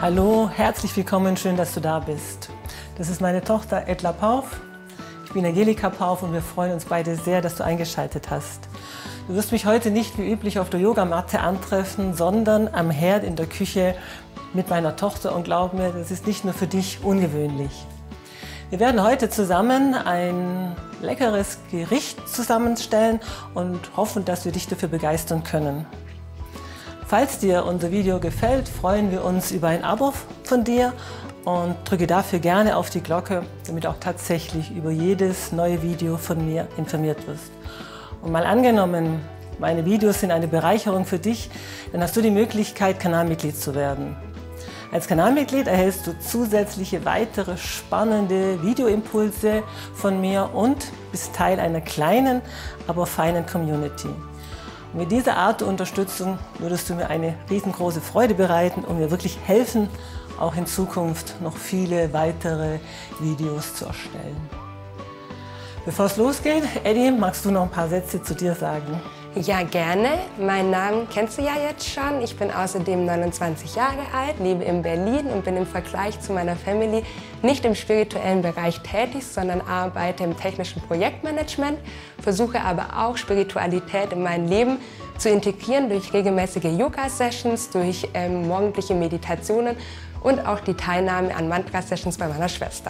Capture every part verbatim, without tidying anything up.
Hallo, herzlich willkommen, schön, dass du da bist. Das ist meine Tochter Edla Pauf. Ich bin Angelika Pauf und wir freuen uns beide sehr, dass du eingeschaltet hast. Du wirst mich heute nicht wie üblich auf der Yogamatte antreffen, sondern am Herd in der Küche mit meiner Tochter. Und glaub mir, das ist nicht nur für dich ungewöhnlich. Wir werden heute zusammen ein leckeres Gericht zusammenstellen und hoffen, dass wir dich dafür begeistern können. Falls dir unser Video gefällt, freuen wir uns über ein Abo von dir und drücke dafür gerne auf die Glocke, damit du auch tatsächlich über jedes neue Video von mir informiert wirst. Und mal angenommen, meine Videos sind eine Bereicherung für dich, dann hast du die Möglichkeit, Kanalmitglied zu werden. Als Kanalmitglied erhältst du zusätzliche weitere spannende Videoimpulse von mir und bist Teil einer kleinen, aber feinen Community. Und mit dieser Art der Unterstützung würdest du mir eine riesengroße Freude bereiten und mir wirklich helfen, auch in Zukunft noch viele weitere Videos zu erstellen. Bevor es losgeht, Eddie, magst du noch ein paar Sätze zu dir sagen? Ja, gerne. Meinen Namen kennst du ja jetzt schon. Ich bin außerdem neunundzwanzig Jahre alt, lebe in Berlin und bin im Vergleich zu meiner Family nicht im spirituellen Bereich tätig, sondern arbeite im technischen Projektmanagement, versuche aber auch Spiritualität in mein Leben zu integrieren durch regelmäßige Yoga-Sessions, durch ähm, morgendliche Meditationen und auch die Teilnahme an Mantra-Sessions bei meiner Schwester.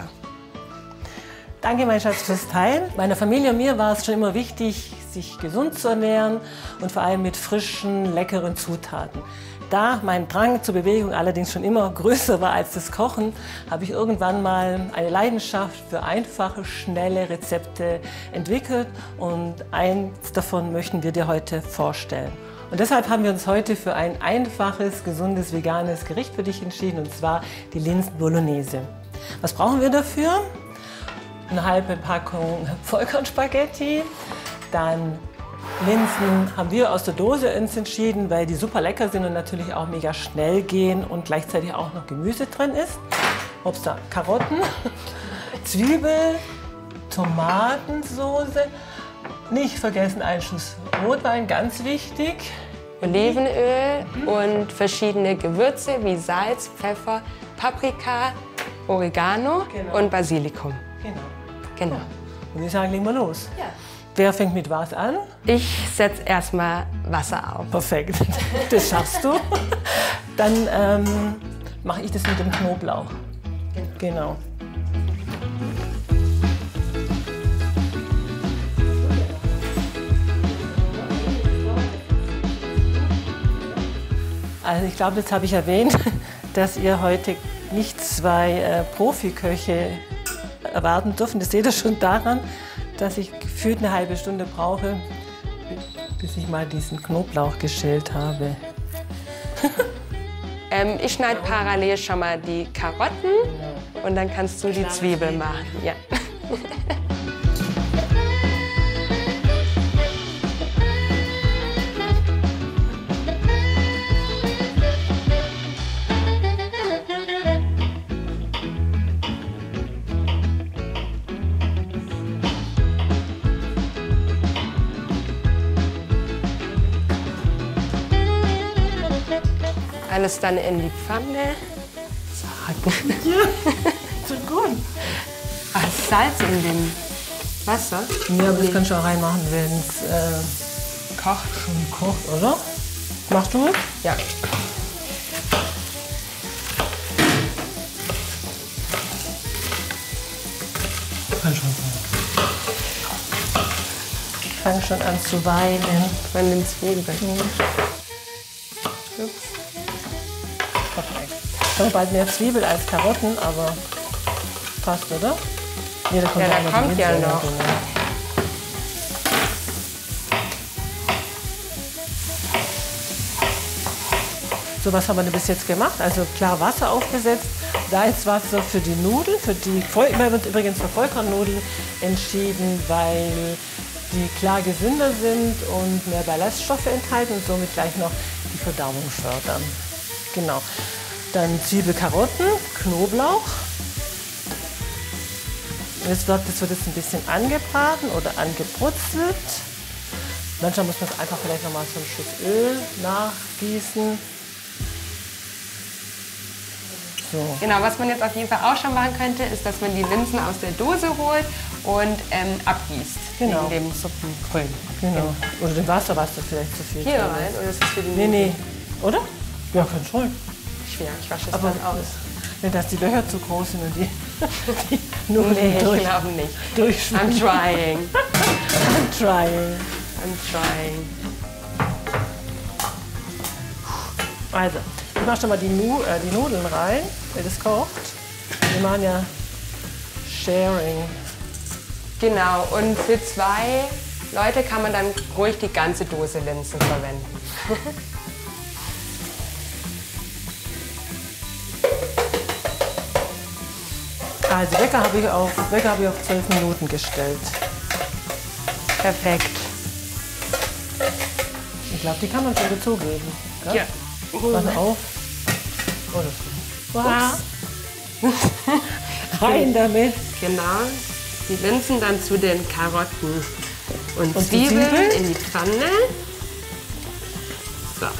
Danke, mein Schatz, fürs Teilen. Meiner Familie und mir war es schon immer wichtig, sich gesund zu ernähren und vor allem mit frischen, leckeren Zutaten. Da mein Drang zur Bewegung allerdings schon immer größer war als das Kochen, habe ich irgendwann mal eine Leidenschaft für einfache, schnelle Rezepte entwickelt und eins davon möchten wir dir heute vorstellen. Und deshalb haben wir uns heute für ein einfaches, gesundes, veganes Gericht für dich entschieden, und zwar die Linsen Bolognese. Was brauchen wir dafür? Eine halbe Packung Vollkornspaghetti, dann Linsen haben wir aus der Dose uns entschieden, weil die super lecker sind und natürlich auch mega schnell gehen und gleichzeitig auch noch Gemüse drin ist. Obst, Karotten, Zwiebel, Tomatensoße, nicht vergessen einen Schuss Rotwein, ganz wichtig. Olivenöl mhm. und verschiedene Gewürze wie Salz, Pfeffer, Paprika, Oregano genau. und Basilikum. Genau. Genau. Und ich sage, legen wir los. Ja. Wer fängt mit was an? Ich setze erstmal Wasser auf. Perfekt, das schaffst du. Dann ähm, mache ich das mit dem Knoblauch. Genau. Also ich glaube, jetzt habe ich erwähnt, dass ihr heute nicht zwei äh, Profiköche erwarten dürfen. Das seht ihr schon daran, dass ich gefühlt eine halbe Stunde brauche, bis ich mal diesen Knoblauch geschält habe. ähm, ich schneide parallel schon mal die Karotten und dann kannst du die Zwiebel machen. Ja. Alles dann in die Pfanne. Zack. Ja, so gut. Ach, Salz in dem Wasser? Ja, aber das kannst du auch reinmachen, wenn es äh, kocht. Schon kocht, oder? Machst du es? Ja. Kann schon Ich fange schon an zu weinen. Von den Zwiebeln. Mhm. Ups. Ich habe bald mehr Zwiebel als Karotten, aber passt, oder? Nee, da kommt ja, da kommt ja noch. So, was haben wir denn bis jetzt gemacht? Also klar Wasser aufgesetzt, Salzwasser für die Nudeln, für die Voll immer wird übrigens für Vollkornnudeln entschieden, weil die klar gesünder sind und mehr Ballaststoffe enthalten und somit gleich noch die Verdauung fördern. Genau. Dann Zwiebel, Karotten, Knoblauch. Jetzt wird, das wird jetzt ein bisschen angebraten oder angebrutzelt. Manchmal muss man es einfach vielleicht noch mal so ein Schuss Öl nachgießen. So. Genau, was man jetzt auf jeden Fall auch schon machen könnte, ist, dass man die Linsen aus der Dose holt und ähm, abgießt. Genau. Wegen dem Suppengrün. Genau. Oder dem Wasser, was da vielleicht zu viel Hier drin rein, ist. oder ist das für die Nee, Nudeln? nee. Oder? Ja, kann schon. Schwer, ich wasche es Aber dann aus. Nicht, dass die Löcher zu groß sind und die, die Nudeln Nee, durch, ich glaube nicht. durchschwimmen. I'm trying. I'm trying. I'm trying. Also, ich mache schon mal die, Nu äh, die Nudeln rein, wenn das kocht. Wir machen ja Sharing. Genau, und für zwei Leute kann man dann ruhig die ganze Dose Linsen verwenden. Also Wecker habe ich auf Wecker habe ich auf zwölf Minuten gestellt. Perfekt. Ich glaube, die kann man schon dazugeben. Gell? Ja. Pass auf. Oh, das wow. Rein damit. Genau. Die Linsen dann zu den Karotten und, Und die Zwiebeln Zwiebeln? in die Pfanne. So.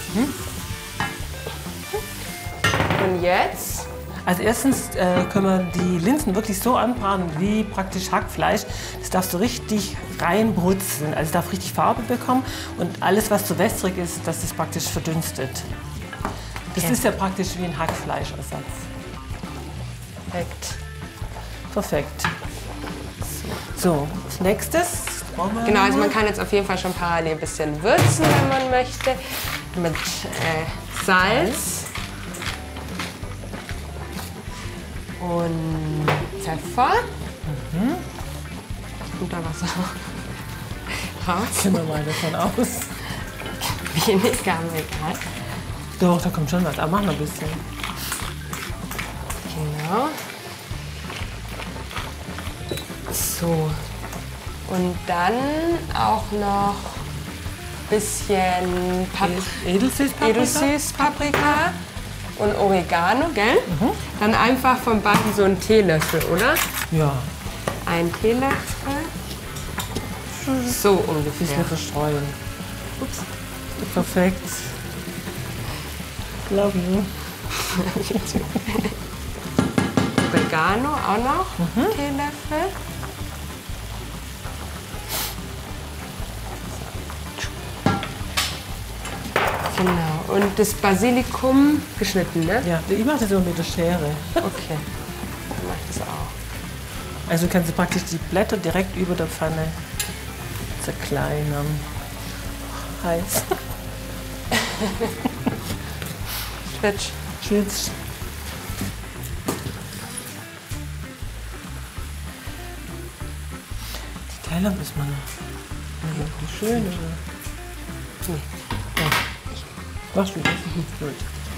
Und jetzt Also erstens äh, können wir die Linsen wirklich so anbraten wie praktisch Hackfleisch. Das darf so richtig reinbrutzeln, also es darf richtig Farbe bekommen und alles, was zu wässrig ist, das ist praktisch verdünstet. Das Okay. ist ja praktisch wie ein Hackfleischersatz. perfekt. Perfekt. So, als nächstes brauchen wir Genau, also man kann jetzt auf jeden Fall schon parallel ein bisschen würzen, wenn man möchte. Mit äh, Salz und Pfeffer. Mhm. Und da Wasser raus. Gehen wir mal davon aus. Weniger, aber egal. Doch, da kommt schon was. Aber mach noch ein bisschen. Genau. So. Und dann auch noch ein bisschen Pap Edelsüßpaprika. Edelsüßpaprika und Oregano, gell? Dann einfach vom Backen so einen Teelöffel, oder? Ja, Ein Teelöffel. So ein ungefähr. bisschen verstreuen. Ups. Perfekt. Love you. Oregano auch noch, mhm. Teelöffel. Genau. Und das Basilikum geschnitten, ne? Ja, ich mache das so mit der Schere. Okay. Dann mach ich das auch. Also kannst du praktisch die Blätter direkt über der Pfanne zerkleinern. Heiß. Switch. Schwitzt. Die Teller müssen wir noch. Ja, wie schön, oder? Nee. Ja. Machst du das? Gut.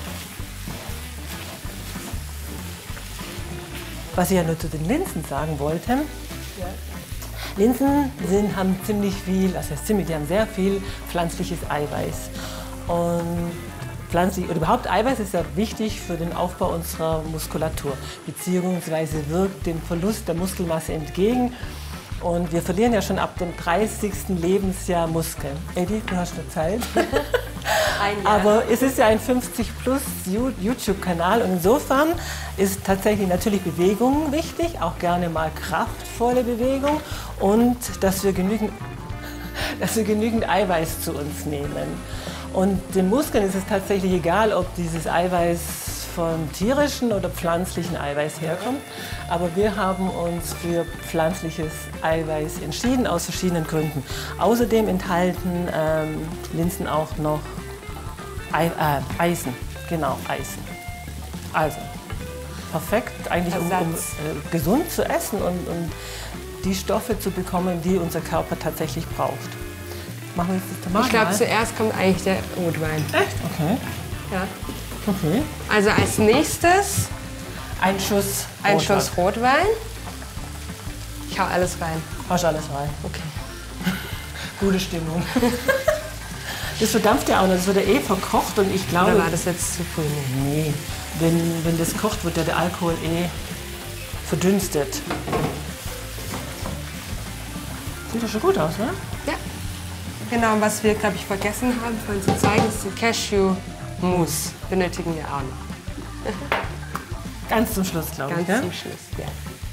Was ich ja nur zu den Linsen sagen wollte. Ja. Linsen sind, haben ziemlich viel, also heißt ziemlich, die haben sehr viel pflanzliches Eiweiß. Und pflanzlich oder überhaupt Eiweiß ist ja wichtig für den Aufbau unserer Muskulatur, beziehungsweise wirkt dem Verlust der Muskelmasse entgegen. Und wir verlieren ja schon ab dem dreißigsten Lebensjahr Muskeln. Eddie, du hast noch Zeit. Ein Jahr. Aber es ist ja ein fünfzig plus YouTube-Kanal und insofern ist tatsächlich natürlich Bewegung wichtig, auch gerne mal kraftvolle Bewegung und dass wir genügend, dass wir genügend Eiweiß zu uns nehmen. Und den Muskeln ist es tatsächlich egal, ob dieses Eiweiß von tierischen oder pflanzlichen Eiweiß herkommt. Aber wir haben uns für pflanzliches Eiweiß entschieden, aus verschiedenen Gründen. Außerdem enthalten ähm, Linsen auch noch Ei, äh, Eisen. Genau, Eisen. Also, perfekt eigentlich, um, um äh, gesund zu essen und, und die Stoffe zu bekommen, die unser Körper tatsächlich braucht. Machen wir jetzt das Tomaten. Ich glaube, zuerst kommt eigentlich der Rotwein. Echt? Okay. Ja. Okay. Also als nächstes Ein Schuss ein Rotwein. Schuss Rotwein. Ich hau alles rein. Haust alles rein. Okay. Gute Stimmung. Das verdampft ja auch noch, das wird ja eh verkocht und ich glaube... Oder war das jetzt zu früh? Nee. Nee, wenn, wenn das kocht, wird ja der Alkohol eh verdünstet. Sieht doch schon gut aus, ne? Ja. Genau, und was wir, glaube ich, vergessen haben, vorhin zu zeigen, ist den Cashew-Mousse. Benötigen wir auch noch. Ganz zum Schluss, glaube ich. Ganz Ja? zum Schluss, ja.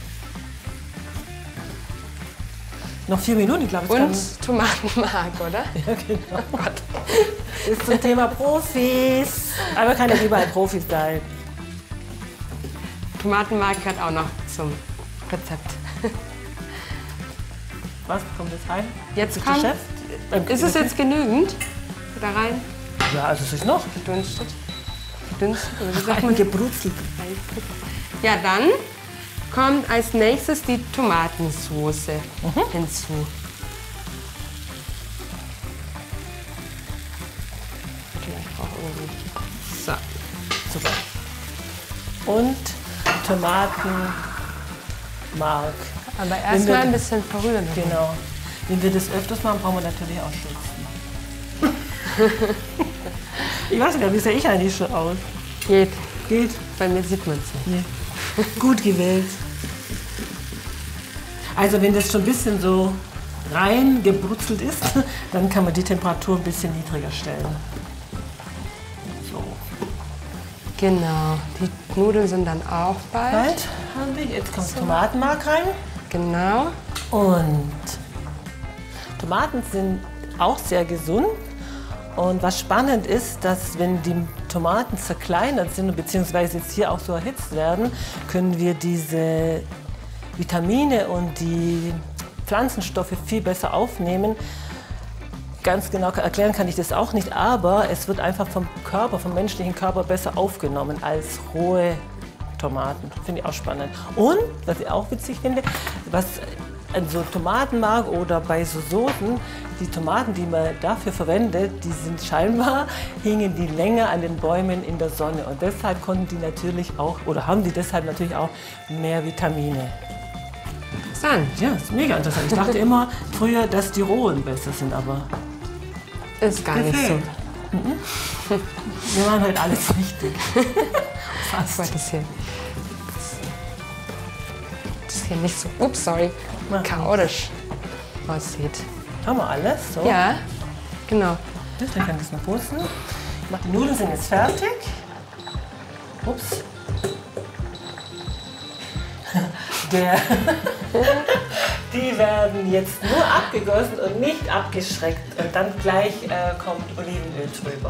Noch vier Minuten, ich glaube, es Und kann... Tomatenmark, oder? Ja, genau. Oh Gott. Ist zum Thema Profis. Aber kann ja überall Profis sein. Tomatenmark gehört auch noch zum Rezept. Was kommt jetzt rein? Jetzt Ist kommt... Chef? Beim Ist es jetzt genügend? Da rein? Ja, also es ist noch. Gedunstet? Gedunstet? Oder wie sagt man? Gebrutzelt. Ja, dann kommt als nächstes die Tomatensauce Mhm. hinzu. Vielleicht auch irgendwie. So. Super. Und Tomatenmark. Aber Wenn erstmal wir- ein bisschen verrühren. Genau. Wenn wir das öfters machen, brauchen wir natürlich auch Schützen. Ich weiß nicht, wie sehe ich eigentlich schon aus? Geht. Geht? Bei mir sieht man es nicht. Nee. Gut gewählt. Also wenn das schon ein bisschen so rein gebrutzelt ist, dann kann man die Temperatur ein bisschen niedriger stellen. So. Genau. Die Nudeln sind dann auch bald. Bald haben wir, jetzt kommt Tomatenmark rein. Genau. Und Tomaten sind auch sehr gesund. Und was spannend ist, dass wenn die Tomaten zerkleinert sind, beziehungsweise jetzt hier auch so erhitzt werden, können wir diese Vitamine und die Pflanzenstoffe viel besser aufnehmen. Ganz genau erklären kann ich das auch nicht, aber es wird einfach vom Körper, vom menschlichen Körper besser aufgenommen als rohe Tomaten. Finde ich auch spannend. Und, was ich auch witzig finde, was an so Tomatenmark oder bei so Soßen, die Tomaten, die man dafür verwendet, die sind scheinbar, hingen die länger an den Bäumen in der Sonne. Und deshalb konnten die natürlich auch, oder haben die deshalb natürlich auch mehr Vitamine. Interessant. Ja, ist mega interessant. Ich dachte immer früher, dass die rohen besser sind, aber Ist gar nicht so. gefehlt. Wir machen halt alles richtig. Was war Fast. das hier? Das ist hier nicht so, ups, sorry, Mach chaotisch aussieht. Haben wir alles? So. Ja, genau. Dann kann ich das noch putzen. Ich mach- Die Nudeln sind jetzt fertig. Ups. Der die werden jetzt nur abgegossen und nicht abgeschreckt. Und dann gleich äh, kommt Olivenöl drüber.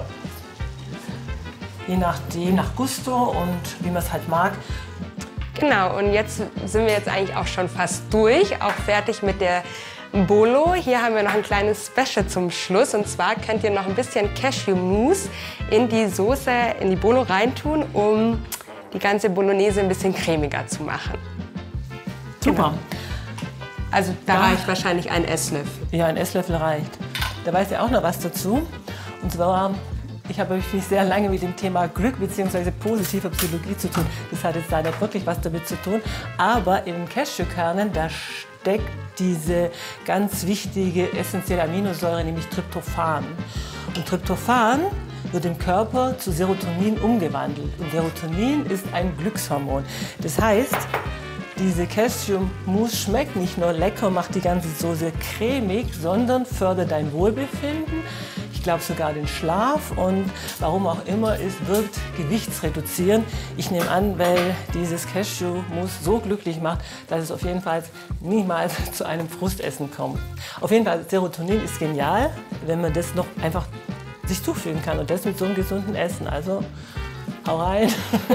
Je nachdem, nach Gusto und wie man es halt mag. Genau, und jetzt sind wir jetzt eigentlich auch schon fast durch, auch fertig mit der Bolo. Hier haben wir noch ein kleines Special zum Schluss. Und zwar könnt ihr noch ein bisschen Cashew-Mousse in die Soße, in die Bolo reintun, um die ganze Bolognese ein bisschen cremiger zu machen. Super. Also da Ja. reicht wahrscheinlich ein Esslöffel. Ja, ein Esslöffel reicht. Da weiß ich auch noch was dazu. Und zwar, ich habe mich sehr lange mit dem Thema Glück bzw. positive Psychologie zu tun. Das hat jetzt leider wirklich was damit zu tun. Aber in den Cashewkernen, da steckt diese ganz wichtige essentielle Aminosäure, nämlich Tryptophan. Und Tryptophan wird im Körper zu Serotonin umgewandelt. Und Serotonin ist ein Glückshormon. Das heißt, diese Cashew-Mousse schmeckt nicht nur lecker, macht die ganze Soße cremig, sondern fördert dein Wohlbefinden. Ich glaube sogar den Schlaf und warum auch immer, es wirkt gewichtsreduzierend. Ich nehme an, weil dieses Cashew-Mousse so glücklich macht, dass es auf jeden Fall niemals zu einem Frustessen kommt. Auf jeden Fall, Serotonin ist genial, wenn man das noch einfach sich zufügen kann und das mit so einem gesunden Essen. Also, hau rein.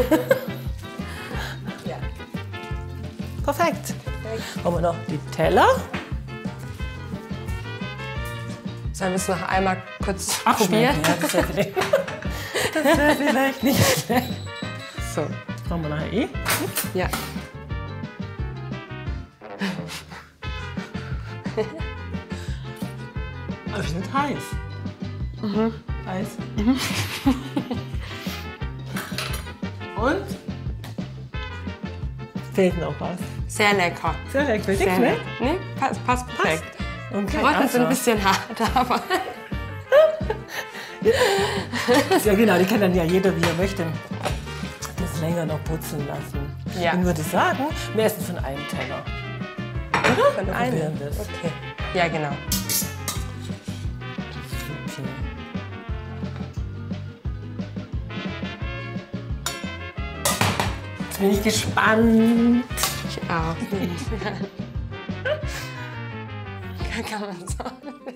Ja. Perfekt. Haben wir noch die Teller. Sollen wir es noch einmal kurz Abschmecken. probieren? Ja, das wäre vielleicht, das wär vielleicht nicht schlecht. So, Brauchen wir nachher eh. ja. Aber die sind heiß. Mhm. Heiß. Und? Fehlt noch was. Sehr lecker. Sehr lecker. Sehr Nichts mehr? lecker. Nee, passt, passt perfekt. Okay, Karotten sind ein also. bisschen hart, aber Ja genau, die kann dann ja jeder, wie er möchte, das länger noch putzen lassen. Ja. Ich würde sagen, wir essen von einem Teller. Oder? von Wir einem. probieren das. Okay. Ja, genau. Okay. bin ich gespannt. Ich auch. Kann man so.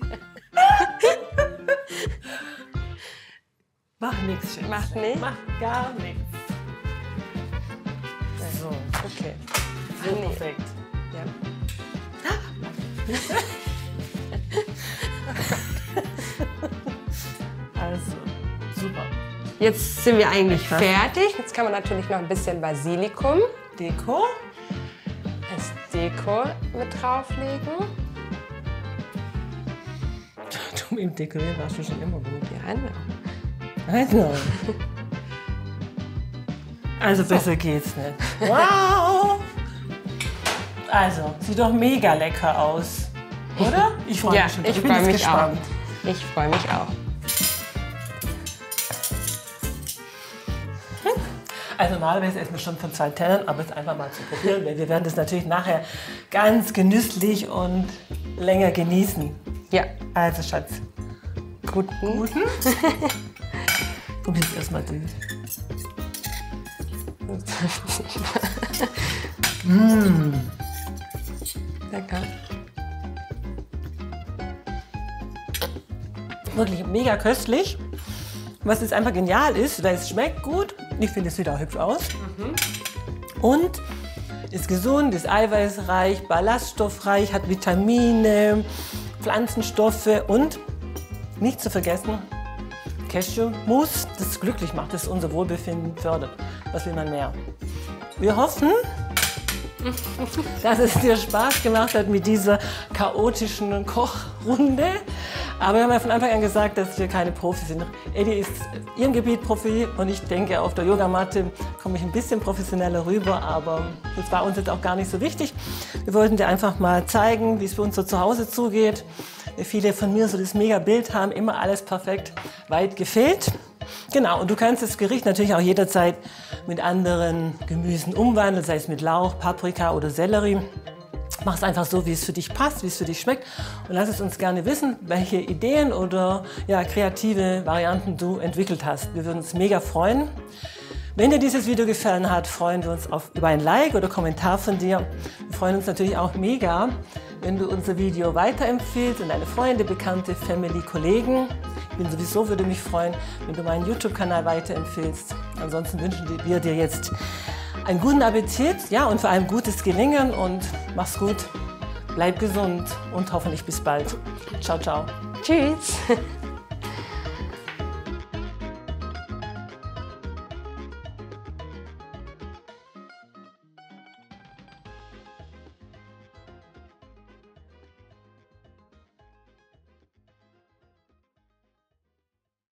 Mach nichts, Schätzchen. Macht nichts? Mach gar nichts. So, okay. So Nee. perfekt. Ja. Also, super. Jetzt sind wir eigentlich Ja. fertig. Jetzt kann man natürlich noch ein bisschen Basilikum Deko. als Deko mit drauflegen. Du im Dekorieren warst du schon immer gut. Ja, genau. Also. Also besser geht's nicht. Wow! Also, sieht doch mega lecker aus. Oder? Ich freue Ja, mich schon. ich bin freue jetzt mich gespannt. auch. Ich freue mich auch. Also normalerweise essen wir schon von zwei Tellern, aber es einfach mal zu probieren, weil wir werden das natürlich nachher ganz genüsslich und länger genießen. Ja. Also Schatz, guten. guten. Und jetzt erstmal die. Mmh. Lecker. Wirklich mega köstlich. Was jetzt einfach genial ist, weil es schmeckt gut. Ich finde, es sieht auch hübsch aus. Mhm. Und ist gesund, ist eiweißreich, ballaststoffreich, hat Vitamine, Pflanzenstoffe und nicht zu vergessen, Cashewmus, das glücklich macht, das unser Wohlbefinden fördert. Was will man mehr? Wir hoffen, dass es dir Spaß gemacht hat mit dieser chaotischen Kochrunde. Aber wir haben ja von Anfang an gesagt, dass wir keine Profis sind. Eddie ist in ihrem Gebiet Profi und ich denke, auf der Yogamatte komme ich ein bisschen professioneller rüber, aber das war uns jetzt auch gar nicht so wichtig. Wir wollten dir einfach mal zeigen, wie es bei uns so zu Hause zugeht. Viele von mir so das Mega-Bild haben, immer alles perfekt, weit gefehlt. Genau, und du kannst das Gericht natürlich auch jederzeit mit anderen Gemüsen umwandeln, sei es mit Lauch, Paprika oder Sellerie. Mach es einfach so, wie es für dich passt, wie es für dich schmeckt. Und lass es uns gerne wissen, welche Ideen oder ja, kreative Varianten du entwickelt hast. Wir würden uns mega freuen. Wenn dir dieses Video gefallen hat, freuen wir uns auf, über ein Like oder Kommentar von dir. Wir freuen uns natürlich auch mega, wenn du unser Video weiterempfiehlst und deine Freunde, Bekannte, Family, Kollegen. Ich bin sowieso, würde mich freuen, wenn du meinen YouTube-Kanal weiterempfiehlst. Ansonsten wünschen wir dir jetzt einen guten Appetit, ja, und vor allem gutes Gelingen und mach's gut, bleib gesund und hoffentlich bis bald. Ciao, ciao. Tschüss.